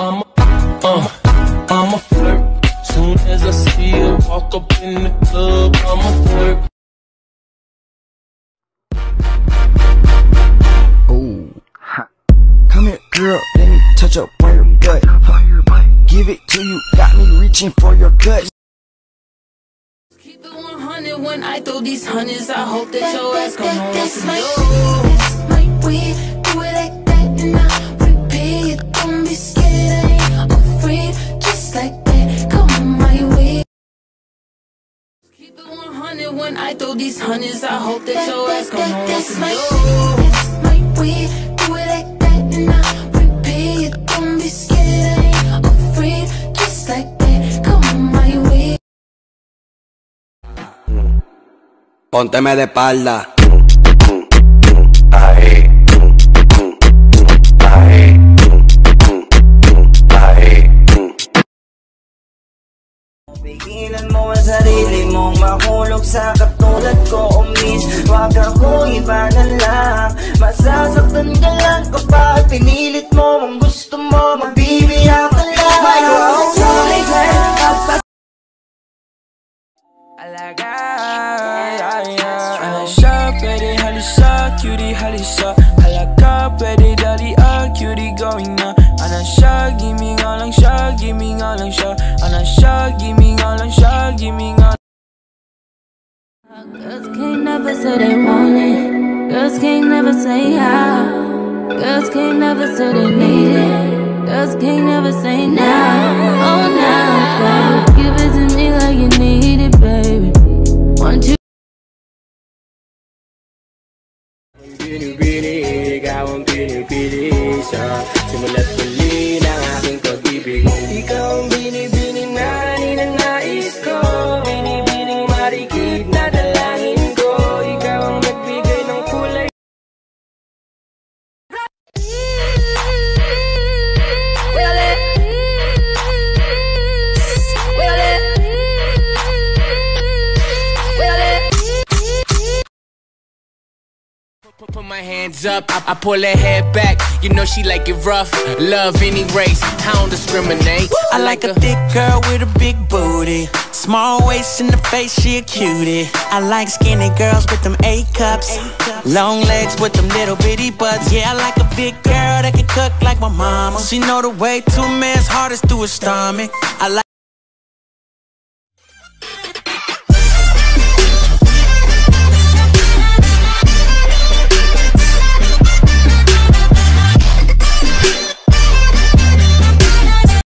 I'm a flirt. Soon as I see her walk up in the club, I'm a flirt. Oh, come here, girl, let me touch up on your butt. Give it to you, got me reaching for your gut. Keep it 100 when I throw these hundreds. I hope that your ass come home. That's my way. Do it like that and I repeat it. Don't be scared, I ain't afraid. Just like that, come on my way. Keep it 100 when I throw these hundreds. I hope that your ass come home. That's my way. Do it like that and I repeat it. Don't be scared, I ain't afraid. Just like that, come on my way. Pónteme de espalda. Ahí, ahí, ahí. Pigilan mo ang sarili mong mahulog sa katulad ko, miss. Huwag akong iba na lang. Masasaktan ka lang kapag pinilit mo ang gusto mo, mabibiyak ka lang. Ready, halisa, cutie, halisa. Halaka, ready, daddy, cutie going on. Anasha, give me all lang siya, give me all lang siya. Anasha, give me all lang siya, give me all. Girls can't never say they want it. Girls can't never say how. Girls can't never say they need it. Girls can't never say now. Oh, now, baby. Give it to me like you need it, baby. Want you. Bini-bini, ikaw ang pinipili siya. Simula't muli ng aking pag-ibig. Ikaw ang bini-bini na ninanais ko. Bini-bining marikit na dalangin ko. Ikaw ang nagbigay ng kulay. Put my hands up, I pull her head back. You know she like it rough, love any race, I don't discriminate. I like a thick girl with a big booty, small waist in the face, she a cutie. I like skinny girls with them A cups, long legs with them little bitty butts. Yeah, I like a big girl that can cook like my mama. She know the way to a man's heart is through his stomach. I like